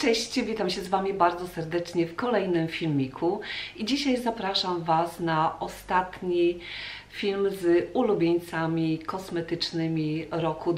Cześć, witam się z Wami bardzo serdecznie w kolejnym filmiku i dzisiaj zapraszam Was na ostatni film z ulubieńcami kosmetycznymi roku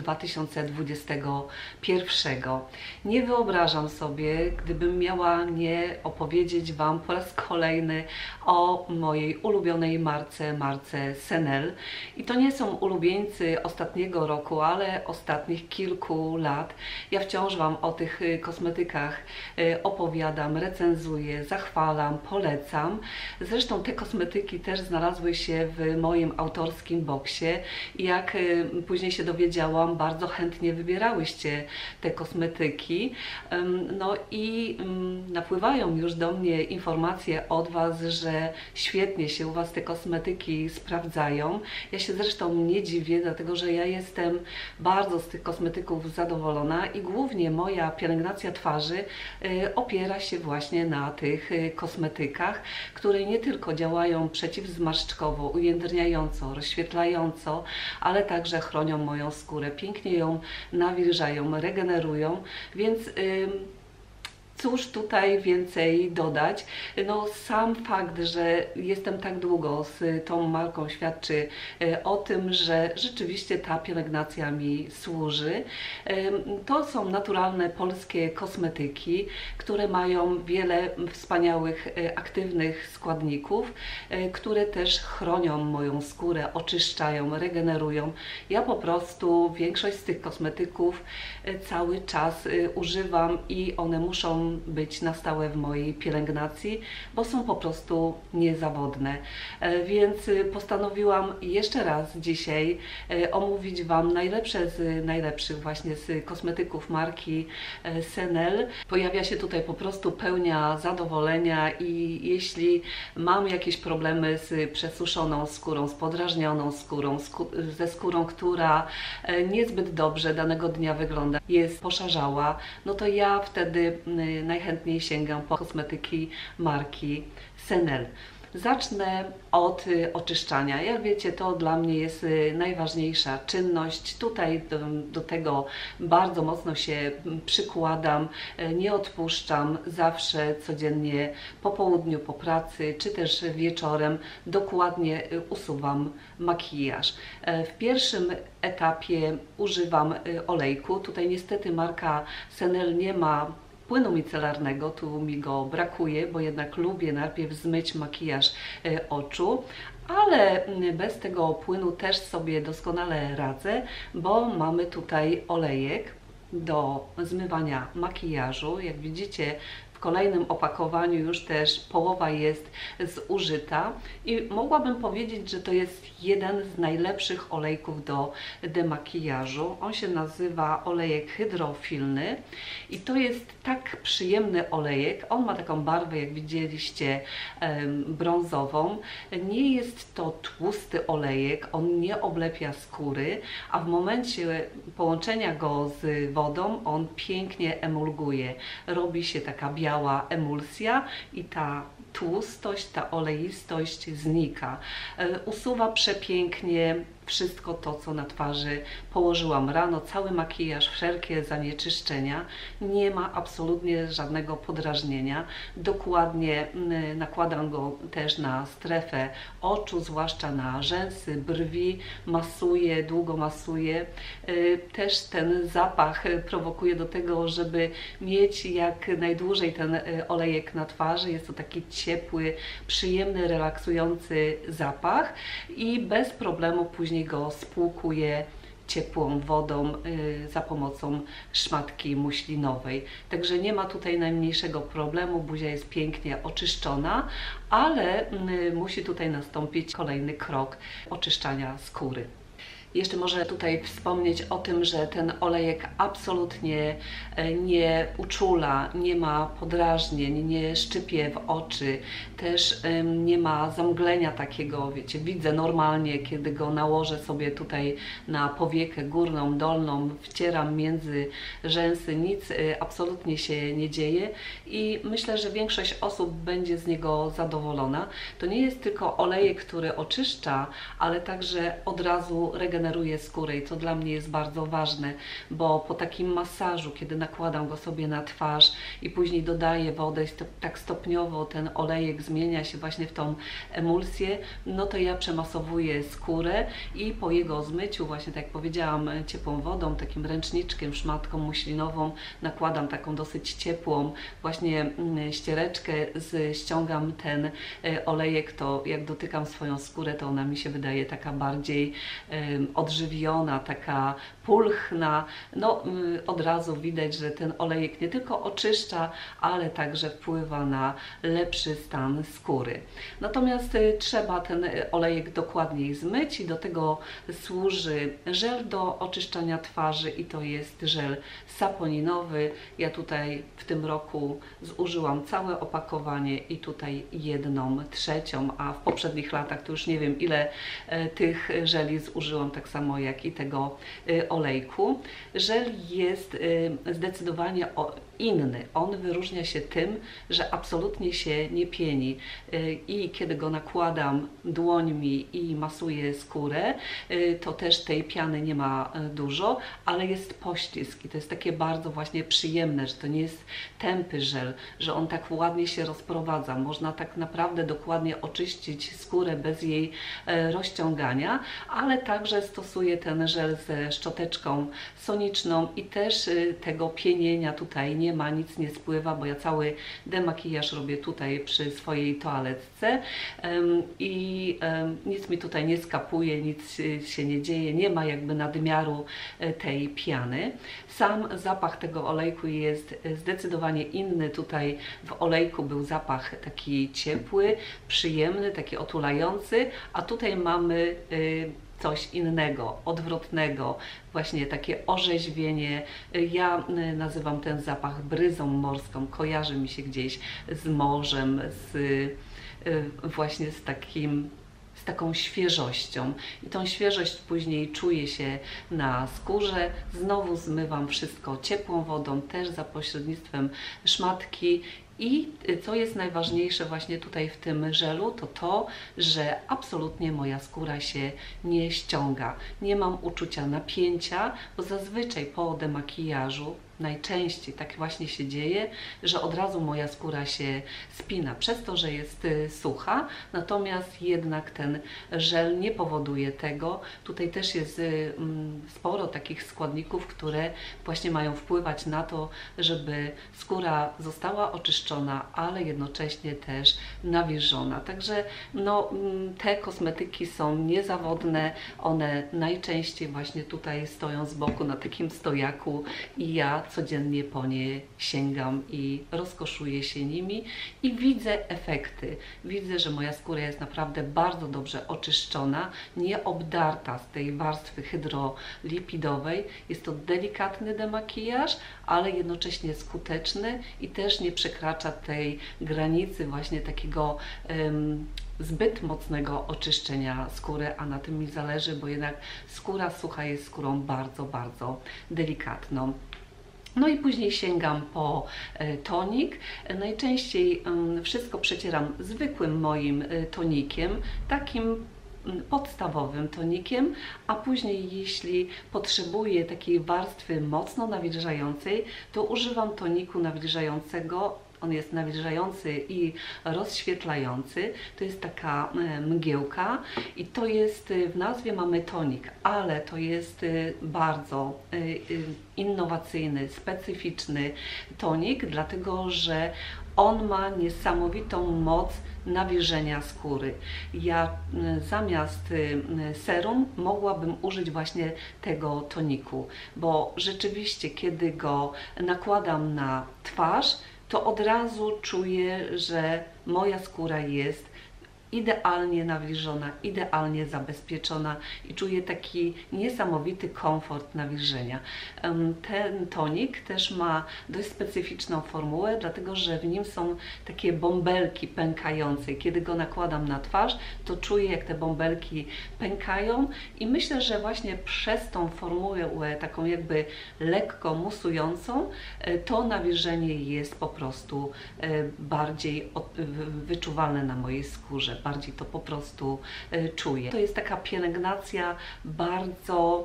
2021. Nie wyobrażam sobie, gdybym miała nie opowiedzieć Wam po raz kolejny o mojej ulubionej marce Senel. I to nie są ulubieńcy ostatniego roku, ale ostatnich kilku lat. Ja wciąż Wam o tych kosmetykach opowiadam, recenzuję, zachwalam, polecam. Zresztą te kosmetyki też znalazły się w moim autorskim boksie i jak później się dowiedziałam, bardzo chętnie wybierałyście te kosmetyki. No i napływają już do mnie informacje od Was, że świetnie się u Was te kosmetyki sprawdzają. Ja się zresztą nie dziwię, dlatego że ja jestem bardzo z tych kosmetyków zadowolona i głównie moja pielęgnacja twarzy opiera się właśnie na tych kosmetykach, które nie tylko działają przeciwzmarszczkowo, ujędrniająco, rozświetlająco, ale także chronią moją skórę, pięknie ją nawilżają, regenerują, więc cóż tutaj więcej dodać? No sam fakt, że jestem tak długo z tą marką świadczy o tym, że rzeczywiście ta pielęgnacja mi służy. To są naturalne polskie kosmetyki, które mają wiele wspaniałych, aktywnych składników, które też chronią moją skórę, oczyszczają, regenerują. Ja po prostu większość z tych kosmetyków cały czas używam i one muszą być na stałe w mojej pielęgnacji, bo są po prostu niezawodne. Więc postanowiłam jeszcze raz dzisiaj omówić Wam najlepsze z najlepszych właśnie z kosmetyków marki Senel. Pojawia się tutaj po prostu pełnia zadowolenia i jeśli mam jakieś problemy z przesuszoną skórą, z podrażnioną skórą, ze skórą, która niezbyt dobrze danego dnia wygląda, jest poszarzała, no to ja wtedy najchętniej sięgam po kosmetyki marki Senel. Zacznę od oczyszczania. Jak wiecie, to dla mnie jest najważniejsza czynność. Tutaj do tego bardzo mocno się przykładam, nie odpuszczam. Zawsze codziennie po południu, po pracy, czy też wieczorem dokładnie usuwam makijaż. W pierwszym etapie używam olejku. Tutaj niestety marka Senel nie ma płynu micelarnego, tu mi go brakuje, bo jednak lubię najpierw zmyć makijaż oczu, ale bez tego płynu też sobie doskonale radzę, bo mamy tutaj olejek do zmywania makijażu. Jak widzicie, w kolejnym opakowaniu już też połowa jest zużyta i mogłabym powiedzieć, że to jest jeden z najlepszych olejków do demakijażu. On się nazywa olejek hydrofilny i to jest tak przyjemny olejek. On ma taką barwę, jak widzieliście, brązową. Nie jest to tłusty olejek, on nie oblepia skóry, a w momencie połączenia go z wodą on pięknie emulguje. Robi się taka biała emulsja i ta tłustość, ta oleistość znika. Usuwa przepięknie wszystko to, co na twarzy położyłam rano, cały makijaż, wszelkie zanieczyszczenia. Nie ma absolutnie żadnego podrażnienia. Dokładnie nakładam go też na strefę oczu, zwłaszcza na rzęsy, brwi, masuję, długo masuję. Też ten zapach prowokuje do tego, żeby mieć jak najdłużej ten olejek na twarzy. Jest to taki ciepły, przyjemny, relaksujący zapach i bez problemu później go spłukuję ciepłą wodą za pomocą szmatki muślinowej. Także nie ma tutaj najmniejszego problemu, buzia jest pięknie oczyszczona, ale musi tutaj nastąpić kolejny krok oczyszczania skóry. Jeszcze może tutaj wspomnieć o tym, że ten olejek absolutnie nie uczula, nie ma podrażnień, nie szczypie w oczy, też nie ma zamglenia takiego, wiecie, widzę normalnie, kiedy go nałożę sobie tutaj na powiekę górną, dolną, wcieram między rzęsy, nic absolutnie się nie dzieje i myślę, że większość osób będzie z niego zadowolona. To nie jest tylko olejek, który oczyszcza, ale także od razu regeneruje regeneruje skórę i to dla mnie jest bardzo ważne, bo po takim masażu, kiedy nakładam go sobie na twarz i później dodaję wodę i tak stopniowo ten olejek zmienia się właśnie w tą emulsję, no to ja przemasowuję skórę i po jego zmyciu, właśnie tak jak powiedziałam, ciepłą wodą, takim ręczniczkiem, szmatką muślinową, nakładam taką dosyć ciepłą właśnie ściereczkę, ściągam ten olejek, to jak dotykam swoją skórę, to ona mi się wydaje taka bardziej odżywiona, taka pulchna. No od razu widać, że ten olejek nie tylko oczyszcza, ale także wpływa na lepszy stan skóry. Natomiast trzeba ten olejek dokładniej zmyć i do tego służy żel do oczyszczania twarzy i to jest żel saponinowy. Ja tutaj w tym roku zużyłam całe opakowanie i tutaj 1/3, a w poprzednich latach to już nie wiem ile tych żeli zużyłam, tak samo jak i tego olejku. Żel jest zdecydowanie inny. On wyróżnia się tym, że absolutnie się nie pieni i kiedy go nakładam dłońmi i masuję skórę, to też tej piany nie ma dużo, ale jest poślizg i to jest takie bardzo właśnie przyjemne, że to nie jest tępy żel, że on tak ładnie się rozprowadza. Można tak naprawdę dokładnie oczyścić skórę bez jej rozciągania, ale także stosuję ten żel ze szczoteczką soniczną i też tego pienienia tutaj nie ma, nic nie spływa, bo ja cały demakijaż robię tutaj przy swojej toaletce i nic mi tutaj nie skapuje, nic się nie dzieje, nie ma jakby nadmiaru tej piany. Sam zapach tego olejku jest zdecydowanie inny. Tutaj w olejku był zapach taki ciepły, przyjemny, taki otulający, a tutaj mamy coś innego, odwrotnego, właśnie takie orzeźwienie. Ja nazywam ten zapach bryzą morską, kojarzy mi się gdzieś z morzem, właśnie z taką świeżością i tą świeżość później czuje się na skórze. Znowu zmywam wszystko ciepłą wodą, też za pośrednictwem szmatki. I co jest najważniejsze właśnie tutaj w tym żelu, to to, że absolutnie moja skóra się nie ściąga. Nie mam uczucia napięcia, bo zazwyczaj po demakijażu najczęściej tak właśnie się dzieje, że od razu moja skóra się spina przez to, że jest sucha, natomiast jednak ten żel nie powoduje tego. Tutaj też jest sporo takich składników, które właśnie mają wpływać na to, żeby skóra została oczyszczona, ale jednocześnie też nawilżona. Także no, te kosmetyki są niezawodne, one najczęściej właśnie tutaj stoją z boku na takim stojaku i ja codziennie po nie sięgam i rozkoszuję się nimi i widzę efekty. Widzę, że moja skóra jest naprawdę bardzo dobrze oczyszczona, nie obdarta z tej warstwy hydrolipidowej. Jest to delikatny demakijaż, ale jednocześnie skuteczny i też nie przekracza tej granicy właśnie takiego zbyt mocnego oczyszczenia skóry, a na tym mi zależy, bo jednak skóra sucha jest skórą bardzo, bardzo delikatną. No i później sięgam po tonik. Najczęściej wszystko przecieram zwykłym moim tonikiem, takim podstawowym tonikiem, a później jeśli potrzebuję takiej warstwy mocno nawilżającej, to używam toniku nawilżającego. On jest nawilżający i rozświetlający. To jest taka mgiełka i to jest, w nazwie mamy tonik, ale to jest bardzo innowacyjny, specyficzny tonik, dlatego że on ma niesamowitą moc nawilżenia skóry. Ja zamiast serum mogłabym użyć właśnie tego toniku, bo rzeczywiście kiedy go nakładam na twarz, to od razu czuję, że moja skóra jest idealnie nawilżona, idealnie zabezpieczona i czuję taki niesamowity komfort nawilżenia. Ten tonik też ma dość specyficzną formułę, dlatego że w nim są takie bąbelki pękające. Kiedy go nakładam na twarz, to czuję, jak te bąbelki pękają i myślę, że właśnie przez tą formułę taką jakby lekko musującą, to nawilżenie jest po prostu bardziej wyczuwalne na mojej skórze. bardziej to po prostu czuję. To jest taka pielęgnacja bardzo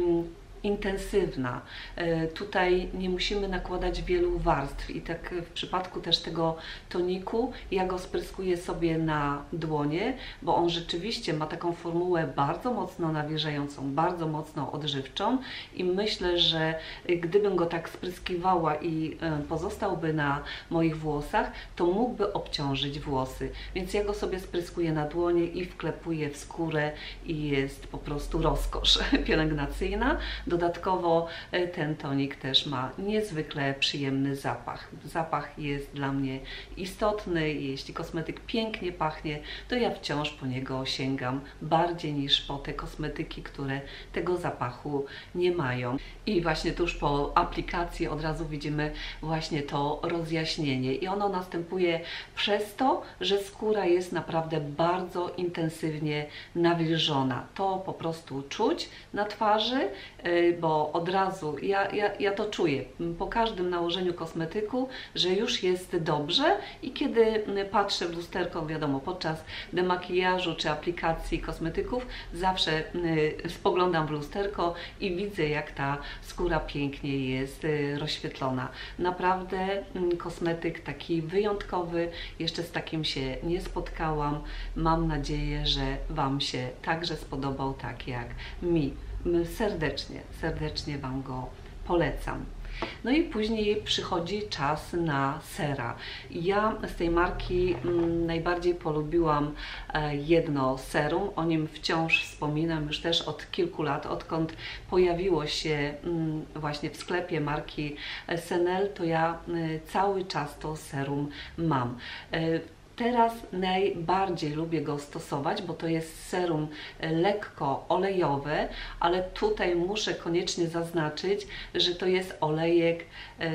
intensywna. Tutaj nie musimy nakładać wielu warstw i tak w przypadku też tego toniku ja go spryskuję sobie na dłonie, bo on rzeczywiście ma taką formułę bardzo mocno nawilżającą, bardzo mocno odżywczą i myślę, że gdybym go tak spryskiwała i pozostałby na moich włosach, to mógłby obciążyć włosy. Więc ja go sobie spryskuję na dłonie i wklepuję w skórę i jest po prostu rozkosz pielęgnacyjna. Dodatkowo ten tonik też ma niezwykle przyjemny zapach. Zapach jest dla mnie istotny i jeśli kosmetyk pięknie pachnie, to ja wciąż po niego sięgam bardziej niż po te kosmetyki, które tego zapachu nie mają. I właśnie tuż po aplikacji od razu widzimy właśnie to rozjaśnienie i ono następuje przez to, że skóra jest naprawdę bardzo intensywnie nawilżona. To po prostu czuć na twarzy, bo od razu ja to czuję po każdym nałożeniu kosmetyku, że już jest dobrze i kiedy patrzę w lusterko, wiadomo, podczas demakijażu czy aplikacji kosmetyków, zawsze spoglądam w lusterko i widzę, jak ta skóra pięknie jest rozświetlona. Naprawdę kosmetyk taki wyjątkowy, jeszcze z takim się nie spotkałam. Mam nadzieję, że Wam się także spodobał, tak jak mi. Serdecznie Wam go polecam. No i później przychodzi czas na sera. Ja z tej marki najbardziej polubiłam jedno serum. O nim wciąż wspominam już też od kilku lat, odkąd pojawiło się właśnie w sklepie marki Senel, to ja cały czas to serum mam. Teraz najbardziej lubię go stosować, bo to jest serum lekko olejowe, ale tutaj muszę koniecznie zaznaczyć, że to jest olejek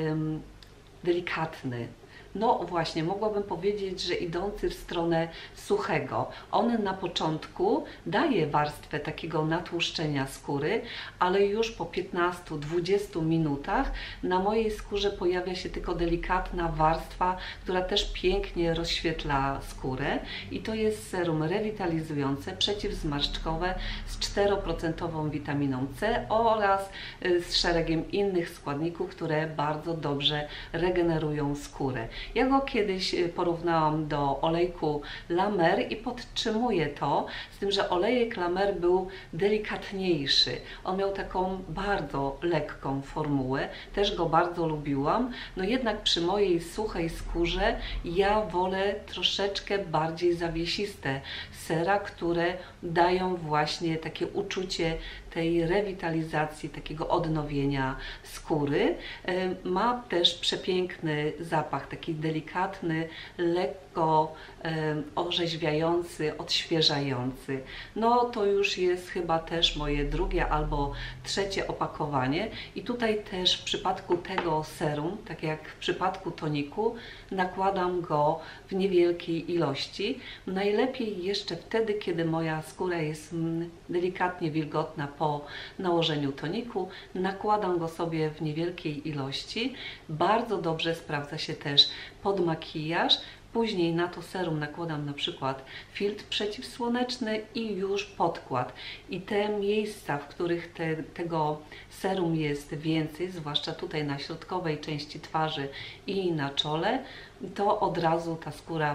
delikatny. No właśnie, mogłabym powiedzieć, że idący w stronę suchego. On na początku daje warstwę takiego natłuszczenia skóry, ale już po 15-20 minutach na mojej skórze pojawia się tylko delikatna warstwa, która też pięknie rozświetla skórę. I to jest serum rewitalizujące, przeciwzmarszczkowe z 4% witaminą C oraz z szeregiem innych składników, które bardzo dobrze regenerują skórę. Ja go kiedyś porównałam do olejku La Mer i podtrzymuję to, z tym, że olejek La Mer był delikatniejszy. On miał taką bardzo lekką formułę, też go bardzo lubiłam, no jednak przy mojej suchej skórze ja wolę troszeczkę bardziej zawiesiste sera, które dają właśnie takie uczucie tej rewitalizacji, takiego odnowienia skóry. Ma też przepiękny zapach, taki delikatny, lekko orzeźwiający, odświeżający. No to już jest chyba też moje drugie albo trzecie opakowanie i tutaj też w przypadku tego serum, tak jak w przypadku toniku, nakładam go w niewielkiej ilości. Najlepiej jeszcze wtedy, kiedy moja skóra jest delikatnie wilgotna po nałożeniu toniku. Nakładam go sobie w niewielkiej ilości. Bardzo dobrze sprawdza się też pod makijaż. Później na to serum nakładam na przykład filtr przeciwsłoneczny i już podkład. I te miejsca, w których tego serum jest więcej, zwłaszcza tutaj na środkowej części twarzy i na czole, to od razu ta skóra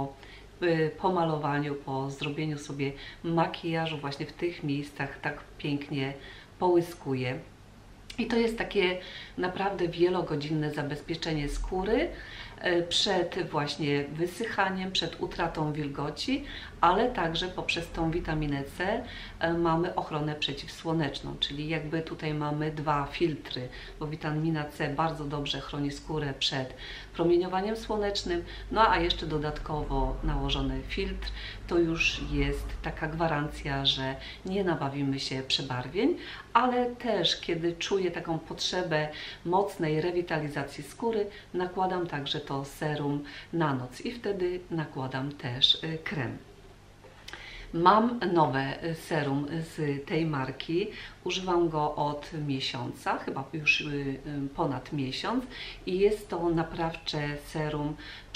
po malowaniu, po zrobieniu sobie makijażu właśnie w tych miejscach tak pięknie połyskuje. I to jest takie naprawdę wielogodzinne zabezpieczenie skóry przed właśnie wysychaniem, przed utratą wilgoci, ale także poprzez tą witaminę C mamy ochronę przeciwsłoneczną, czyli jakby tutaj mamy dwa filtry, bo witamina C bardzo dobrze chroni skórę przed promieniowaniem słonecznym, no a jeszcze dodatkowo nałożony filtr, to już jest taka gwarancja, że nie nabawimy się przebarwień, ale też kiedy czuję taką potrzebę mocnej rewitalizacji skóry, nakładam także to serum na noc i wtedy nakładam też krem. Mam nowe serum z tej marki. Używam go od miesiąca, chyba już ponad miesiąc i jest to naprawcze serum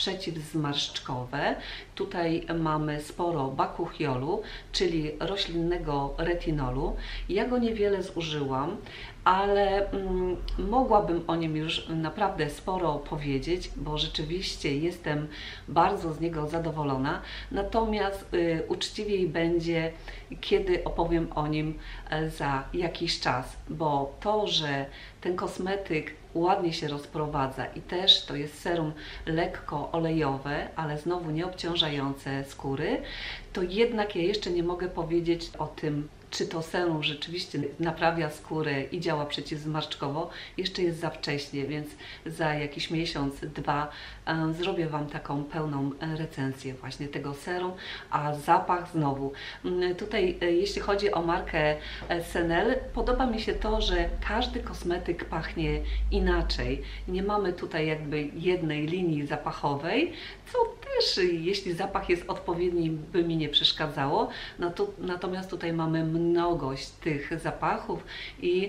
przeciwzmarszczkowe. Tutaj mamy sporo bakuchiolu, czyli roślinnego retinolu. Ja go niewiele zużyłam, ale mogłabym o nim już naprawdę sporo powiedzieć, bo rzeczywiście jestem bardzo z niego zadowolona. Natomiast uczciwiej będzie, kiedy opowiem o nim za jakiś czas, bo to, że ten kosmetyk ładnie się rozprowadza i też to jest serum lekko olejowe, ale znowu nie obciążające skóry, to jednak ja jeszcze nie mogę powiedzieć o tym, czy to serum rzeczywiście naprawia skórę i działa przeciwzmarszczkowo. Jeszcze jest za wcześnie, więc za jakiś miesiąc, dwa zrobię Wam taką pełną recenzję właśnie tego serum, a zapach znowu. Tutaj jeśli chodzi o markę Senel, podoba mi się to, że każdy kosmetyk pachnie inaczej. Nie mamy tutaj jakby jednej linii zapachowej, co też jeśli zapach jest odpowiedni, by mi nie przeszkadzało. Natomiast tutaj mamy mnogość tych zapachów i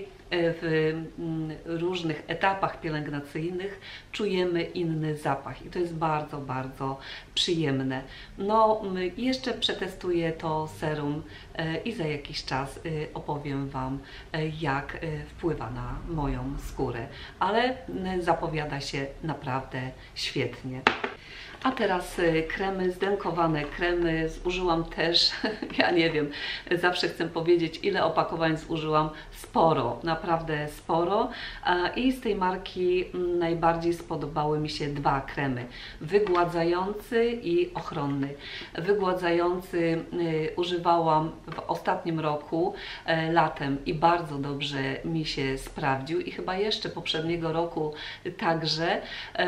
w różnych etapach pielęgnacyjnych czujemy inny zapach i to jest bardzo, bardzo przyjemne. No, jeszcze przetestuję to serum i za jakiś czas opowiem Wam, jak wpływa na moją skórę, ale zapowiada się naprawdę świetnie. A teraz kremy, zdękowane kremy zużyłam też, ja nie wiem, zawsze chcę powiedzieć, ile opakowań zużyłam, sporo, naprawdę sporo. I z tej marki najbardziej spodobały mi się dwa kremy, wygładzający i ochronny. Wygładzający używałam w ostatnim roku, latem i bardzo dobrze mi się sprawdził i chyba jeszcze poprzedniego roku także.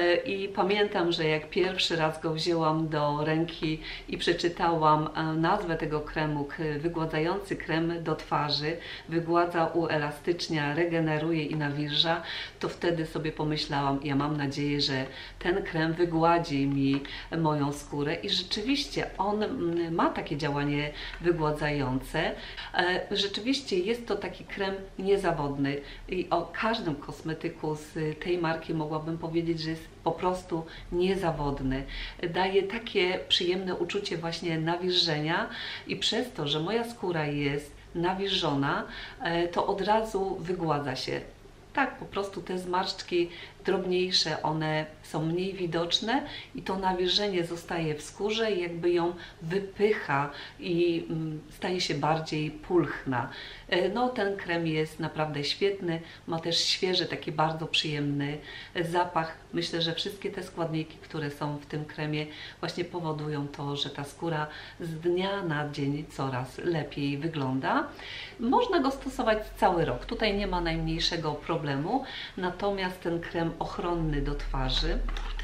I pamiętam, że jak pierwszy raz go wzięłam do ręki i przeczytałam nazwę tego kremu, wygładzający krem do twarzy, wygładza, uelastycznia, regeneruje i nawilża, to wtedy sobie pomyślałam, ja mam nadzieję, że ten krem wygładzi mi moją skórę i rzeczywiście on ma takie działanie wygładzające. Rzeczywiście jest to taki krem niezawodny i o każdym kosmetyku z tej marki mogłabym powiedzieć, że jest po prostu niezawodny. Daje takie przyjemne uczucie właśnie nawilżenia i przez to, że moja skóra jest nawilżona, to od razu wygładza się. Tak, po prostu te zmarszczki drobniejsze, one są mniej widoczne i to nawilżenie zostaje w skórze i jakby ją wypycha i staje się bardziej pulchna. No, ten krem jest naprawdę świetny, ma też świeży, taki bardzo przyjemny zapach. Myślę, że wszystkie te składniki, które są w tym kremie, właśnie powodują to, że ta skóra z dnia na dzień coraz lepiej wygląda. Można go stosować cały rok, tutaj nie ma najmniejszego problemu, natomiast ten krem ochronny do twarzy,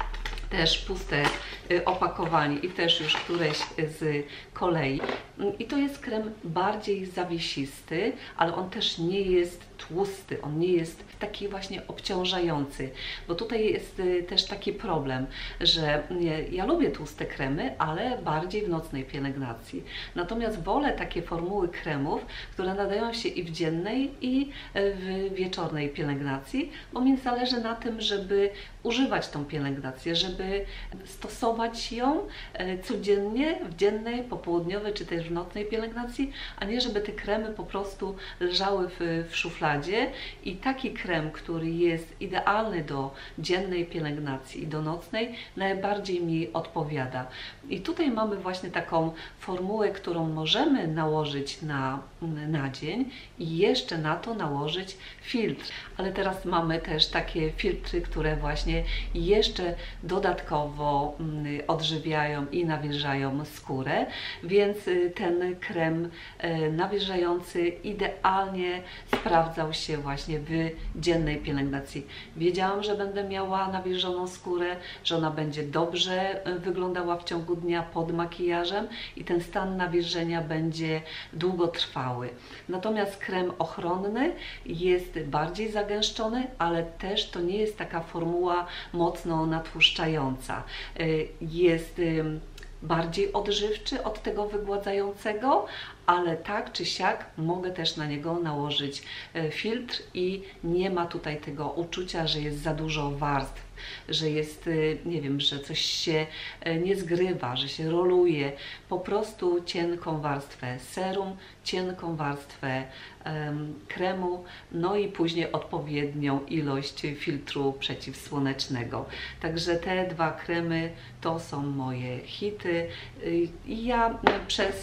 też puste opakowanie i też już któreś z kolei. I to jest krem bardziej zawiesisty, ale on też nie jest tłusty, on nie jest taki właśnie obciążający, bo tutaj jest też taki problem, że ja lubię tłuste kremy, ale bardziej w nocnej pielęgnacji. Natomiast wolę takie formuły kremów, które nadają się i w dziennej, i w wieczornej pielęgnacji, bo mi zależy na tym, żeby używać tą pielęgnację, żeby stosować ją codziennie, w dziennej, popołudniowej, czy też w nocnej pielęgnacji, a nie żeby te kremy po prostu leżały w szufladzie i taki krem, który jest idealny do dziennej pielęgnacji i do nocnej, najbardziej mi odpowiada. I tutaj mamy właśnie taką formułę, którą możemy nałożyć na dzień i jeszcze na to nałożyć filtr. Ale teraz mamy też takie filtry, które właśnie jeszcze dodatkowo odżywiają i nawilżają skórę, więc ten krem nawilżający idealnie sprawdzał się właśnie w dziennej pielęgnacji. Wiedziałam, że będę miała nawilżoną skórę, że ona będzie dobrze wyglądała w ciągu dnia pod makijażem i ten stan nawilżenia będzie długotrwały. Natomiast krem ochronny jest bardziej zagęszczony, ale też to nie jest taka formuła mocno natłuszczająca. Jest bardziej odżywczy od tego wygładzającego, ale tak czy siak mogę też na niego nałożyć filtr i nie ma tutaj tego uczucia, że jest za dużo warstw, że jest, nie wiem, że coś się nie zgrywa, że się roluje. Po prostu cienką warstwę serum, cienką warstwę kremu, no i później odpowiednią ilość filtru przeciwsłonecznego. Także te dwa kremy to są moje hity i ja przez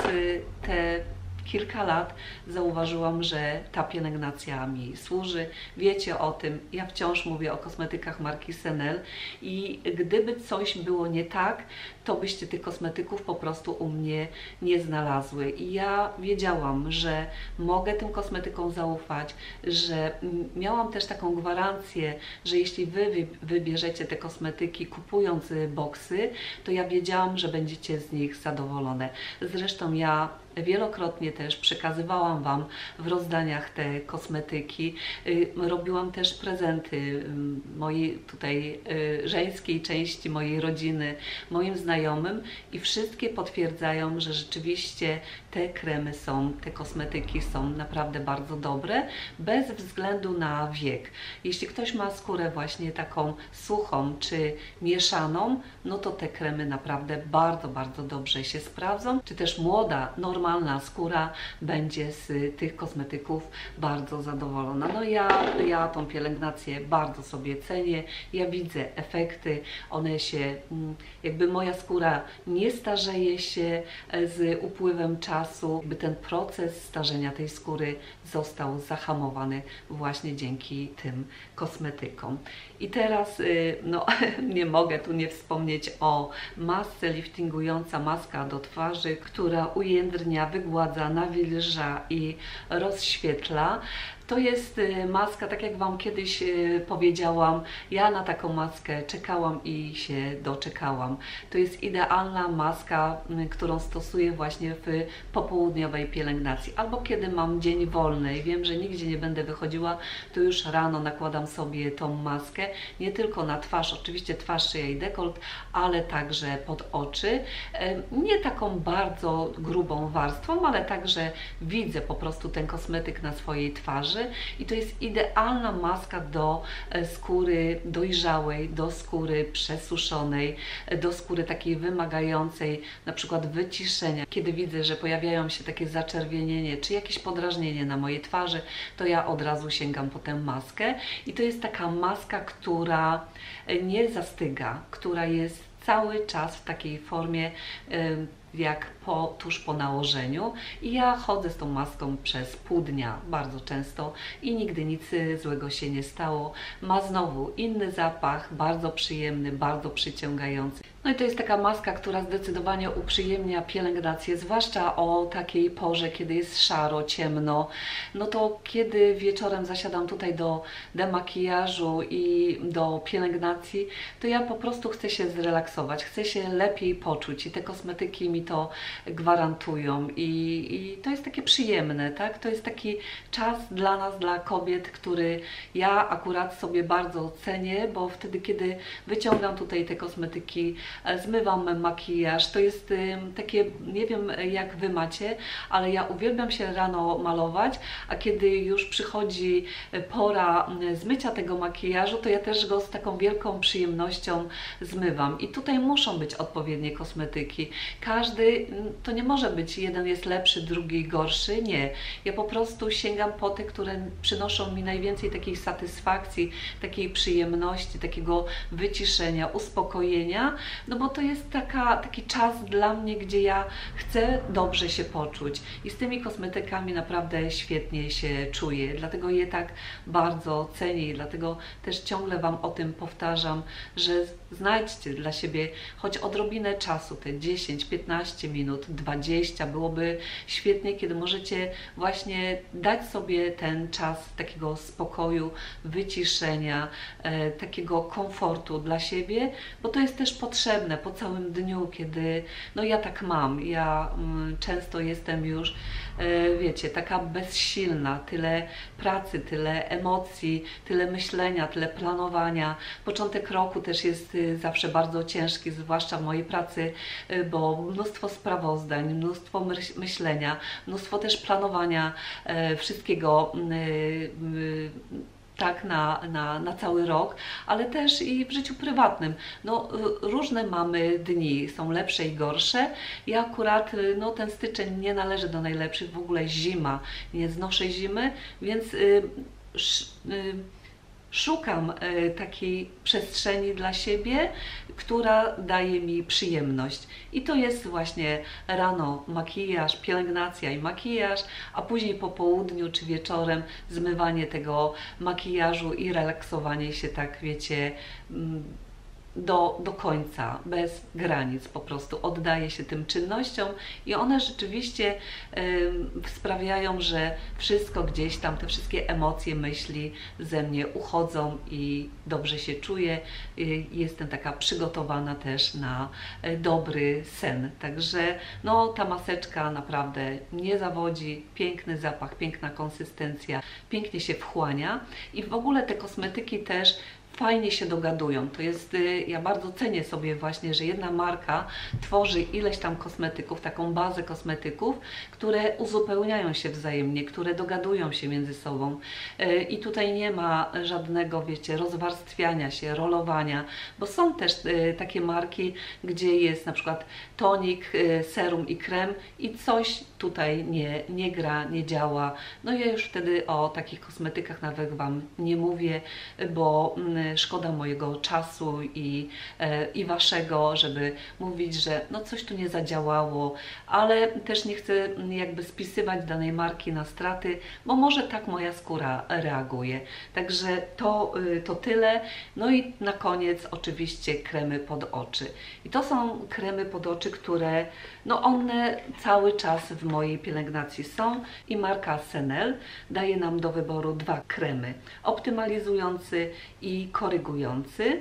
te kilka lat zauważyłam, że ta pielęgnacja mi służy. Wiecie o tym, ja wciąż mówię o kosmetykach marki Senel i gdyby coś było nie tak, to byście tych kosmetyków po prostu u mnie nie znalazły. I ja wiedziałam, że mogę tym kosmetykom zaufać, że miałam też taką gwarancję, że jeśli Wy wybierzecie te kosmetyki kupując boksy, to ja wiedziałam, że będziecie z nich zadowolone. Zresztą ja wielokrotnie też przekazywałam Wam w rozdaniach te kosmetyki. Robiłam też prezenty mojej tutaj żeńskiej części mojej rodziny, moim znajomym i wszystkie potwierdzają, że rzeczywiście te kremy są, te kosmetyki są naprawdę bardzo dobre, bez względu na wiek. Jeśli ktoś ma skórę właśnie taką suchą czy mieszaną, no to te kremy naprawdę bardzo, bardzo dobrze się sprawdzą. Czy też młoda, normalna skóra będzie z tych kosmetyków bardzo zadowolona. No ja tą pielęgnację bardzo sobie cenię. Ja widzę efekty, one się, jakby moja skóra nie starzeje się z upływem czasu, by ten proces starzenia tej skóry został zahamowany właśnie dzięki tym kosmetykom. I teraz no, nie mogę tu nie wspomnieć o masce liftingująca, maska do twarzy, która ujędrnia, wygładza, nawilża i rozświetla. To jest maska, tak jak Wam kiedyś powiedziałam, ja na taką maskę czekałam i się doczekałam. To jest idealna maska, którą stosuję właśnie w popołudniowej pielęgnacji. Albo kiedy mam dzień wolny i wiem, że nigdzie nie będę wychodziła, to już rano nakładam sobie tą maskę. Nie tylko na twarz, oczywiście twarz, szyja i dekolt, ale także pod oczy. Nie taką bardzo grubą warstwą, ale także widzę po prostu ten kosmetyk na swojej twarzy. I to jest idealna maska do skóry dojrzałej, do skóry przesuszonej, do skóry takiej wymagającej na przykład wyciszenia. Kiedy widzę, że pojawiają się takie zaczerwienienie czy jakieś podrażnienie na mojej twarzy, to ja od razu sięgam po tę maskę. I to jest taka maska, która nie zastyga, która jest cały czas w takiej formie jak tuż po nałożeniu i ja chodzę z tą maską przez pół dnia bardzo często i nigdy nic złego się nie stało. Ma znowu inny zapach, bardzo przyjemny, bardzo przyciągający. No i to jest taka maska, która zdecydowanie uprzyjemnia pielęgnację, zwłaszcza o takiej porze, kiedy jest szaro, ciemno. No to kiedy wieczorem zasiadam tutaj do demakijażu i do pielęgnacji, to ja po prostu chcę się zrelaksować, chcę się lepiej poczuć i te kosmetyki mi to gwarantują i to jest takie przyjemne, tak? To jest taki czas dla nas, dla kobiet, który ja akurat sobie bardzo cenię, bo wtedy, kiedy wyciągam tutaj te kosmetyki, zmywam makijaż, to jest takie, nie wiem jak Wy macie, ale ja uwielbiam się rano malować, a kiedy już przychodzi pora zmycia tego makijażu, to ja też go z taką wielką przyjemnością zmywam. I tutaj muszą być odpowiednie kosmetyki. Każdy, to nie może być, jeden jest lepszy, drugi gorszy, nie. Ja po prostu sięgam po te, które przynoszą mi najwięcej takiej satysfakcji, takiej przyjemności, takiego wyciszenia, uspokojenia, no bo to jest taki czas dla mnie, gdzie ja chcę dobrze się poczuć i z tymi kosmetykami naprawdę świetnie się czuję, dlatego je tak bardzo cenię i dlatego też ciągle Wam o tym powtarzam, że znajdźcie dla siebie choć odrobinę czasu, te 10, 15 minut, 20, byłoby świetnie, kiedy możecie właśnie dać sobie ten czas takiego spokoju, wyciszenia, takiego komfortu dla siebie, bo to jest też potrzebne po całym dniu, kiedy, no ja tak mam, ja często jestem już wiecie, taka bezsilna, tyle pracy, tyle emocji, tyle myślenia, tyle planowania. Początek roku też jest zawsze bardzo ciężki, zwłaszcza w mojej pracy, bo mnóstwo sprawozdań, mnóstwo myślenia, mnóstwo też planowania wszystkiego tak na cały rok, ale też i w życiu prywatnym. No, różne mamy dni, są lepsze i gorsze. Ja akurat, no, ten styczeń nie należy do najlepszych, w ogóle zima, nie znoszę zimy, więc szukam takiej przestrzeni dla siebie, która daje mi przyjemność. I to jest właśnie rano makijaż, pielęgnacja i makijaż, a później po południu czy wieczorem zmywanie tego makijażu i relaksowanie się, tak wiecie, do końca, bez granic, po prostu oddaję się tym czynnościom i one rzeczywiście sprawiają, że wszystko gdzieś tam, te wszystkie emocje, myśli ze mnie uchodzą i dobrze się czuję. Jestem taka przygotowana też na dobry sen. Także no, ta maseczka naprawdę nie zawodzi, piękny zapach, piękna konsystencja, pięknie się wchłania i w ogóle te kosmetyki też fajnie się dogadują. To jest, ja bardzo cenię sobie właśnie, że jedna marka tworzy ileś tam kosmetyków, taką bazę kosmetyków, które uzupełniają się wzajemnie, które dogadują się między sobą. I tutaj nie ma żadnego, wiecie, rozwarstwiania się, rolowania, bo są też takie marki, gdzie jest na przykład tonik, serum i krem i coś tutaj nie gra, nie działa. No ja już wtedy o takich kosmetykach nawet Wam nie mówię, bo szkoda mojego czasu i Waszego, żeby mówić, że no coś tu nie zadziałało, ale też nie chcę jakby spisywać danej marki na straty, bo może tak moja skóra reaguje. Także to tyle. No i na koniec oczywiście kremy pod oczy. I to są kremy pod oczy, które no one cały czas w mojej pielęgnacji są i marka Senel daje nam do wyboru dwa kremy, optymalizujący i korygujący.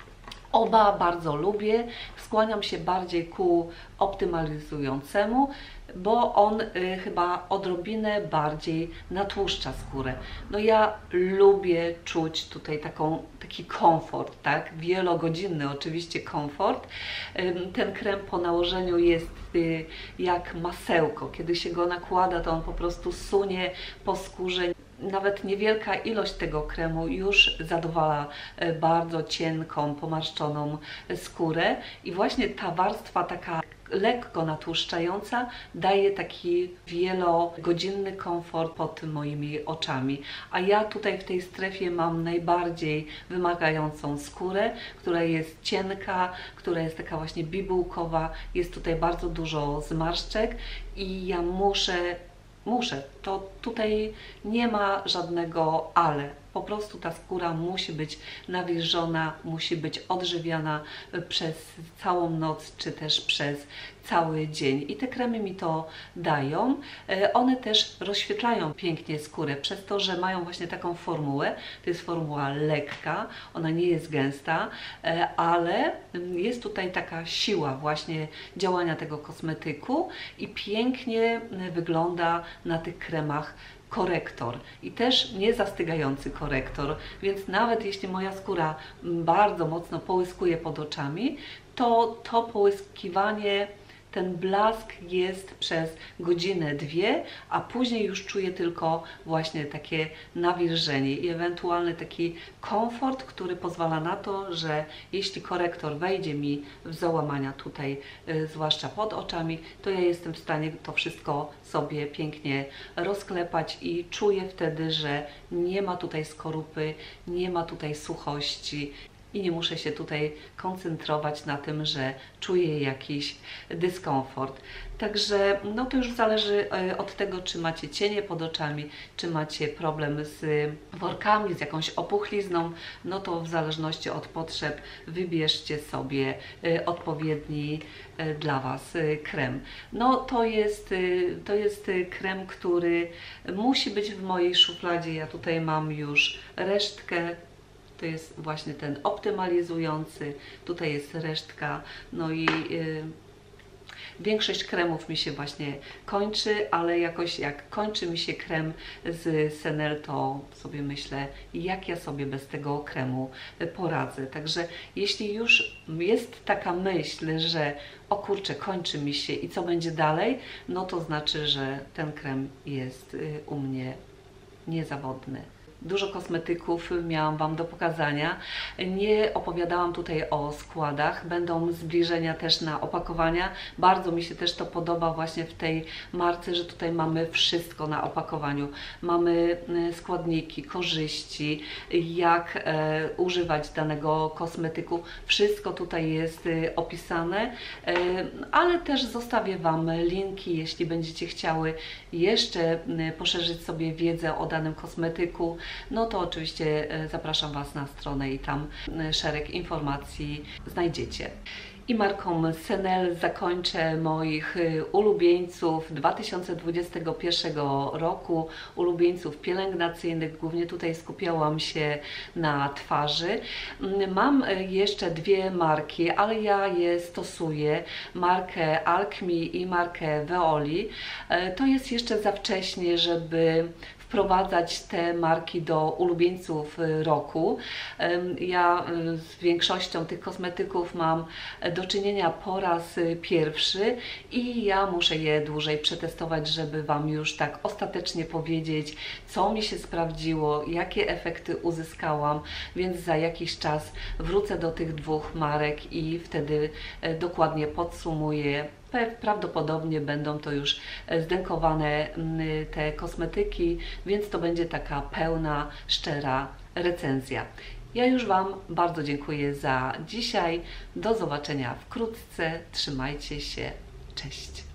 Oba bardzo lubię, skłaniam się bardziej ku optymalizującemu, bo on chyba odrobinę bardziej natłuszcza skórę. No ja lubię czuć tutaj taki komfort, tak? Wielogodzinny oczywiście komfort. Ten krem po nałożeniu jest jak masełko. Kiedy się go nakłada, to on po prostu sunie po skórze. Nawet niewielka ilość tego kremu już zadowala bardzo cienką, pomarszczoną skórę i właśnie ta warstwa taka lekko natłuszczająca daje taki wielogodzinny komfort pod moimi oczami. A ja tutaj w tej strefie mam najbardziej wymagającą skórę, która jest cienka, która jest taka właśnie bibułkowa, jest tutaj bardzo dużo zmarszczek i ja muszę, to tutaj nie ma żadnego ale. Po prostu ta skóra musi być nawilżona, musi być odżywiana przez całą noc, czy też przez cały dzień. I te kremy mi to dają. One też rozświetlają pięknie skórę, przez to, że mają właśnie taką formułę. To jest formuła lekka, ona nie jest gęsta, ale jest tutaj taka siła właśnie działania tego kosmetyku i pięknie wygląda na tych kremach korektor i też nie zastygający korektor, więc nawet jeśli moja skóra bardzo mocno połyskuje pod oczami, to połyskiwanie, ten blask jest przez godzinę, dwie, a później już czuję tylko właśnie takie nawilżenie i ewentualny taki komfort, który pozwala na to, że jeśli korektor wejdzie mi w załamania tutaj, zwłaszcza pod oczami, to ja jestem w stanie to wszystko sobie pięknie rozklepać i czuję wtedy, że nie ma tutaj skorupy, nie ma tutaj suchości. I nie muszę się tutaj koncentrować na tym, że czuję jakiś dyskomfort. Także no to już zależy od tego, czy macie cienie pod oczami, czy macie problem z workami, z jakąś opuchlizną, no to w zależności od potrzeb wybierzcie sobie odpowiedni dla Was krem. No to jest krem, który musi być w mojej szufladzie. Ja tutaj mam już resztkę. To jest właśnie ten optymalizujący, tutaj jest resztka, no i Większość kremów mi się właśnie kończy, ale jakoś jak kończy mi się krem z Senel, to sobie myślę, jak ja sobie bez tego kremu poradzę. Także jeśli już jest taka myśl, że o kurczę, kończy mi się i co będzie dalej, no to znaczy, że ten krem jest u mnie niezawodny. Dużo kosmetyków miałam Wam do pokazania. Nie opowiadałam tutaj o składach. Będą zbliżenia też na opakowania. Bardzo mi się też to podoba właśnie w tej marce, że tutaj mamy wszystko na opakowaniu. Mamy składniki, korzyści, jak używać danego kosmetyku. Wszystko tutaj jest opisane, ale też zostawię Wam linki, jeśli będziecie chciały jeszcze poszerzyć sobie wiedzę o danym kosmetyku, no to oczywiście zapraszam Was na stronę i tam szereg informacji znajdziecie. I marką Senel zakończę moich ulubieńców 2021 roku, ulubieńców pielęgnacyjnych. Głównie tutaj skupiałam się na twarzy. Mam jeszcze dwie marki, ale ja je stosuję. Markę Alchemy i markę Veoli. To jest jeszcze za wcześnie, żeby wprowadzać te marki do ulubieńców roku. Ja z większością tych kosmetyków mam do czynienia po raz pierwszy i ja muszę je dłużej przetestować, żeby Wam już tak ostatecznie powiedzieć, co mi się sprawdziło, jakie efekty uzyskałam, więc za jakiś czas wrócę do tych dwóch marek i wtedy dokładnie podsumuję. Prawdopodobnie będą to już zdękowane te kosmetyki, więc to będzie taka pełna, szczera recenzja. Ja już Wam bardzo dziękuję za dzisiaj. Do zobaczenia wkrótce. Trzymajcie się. Cześć.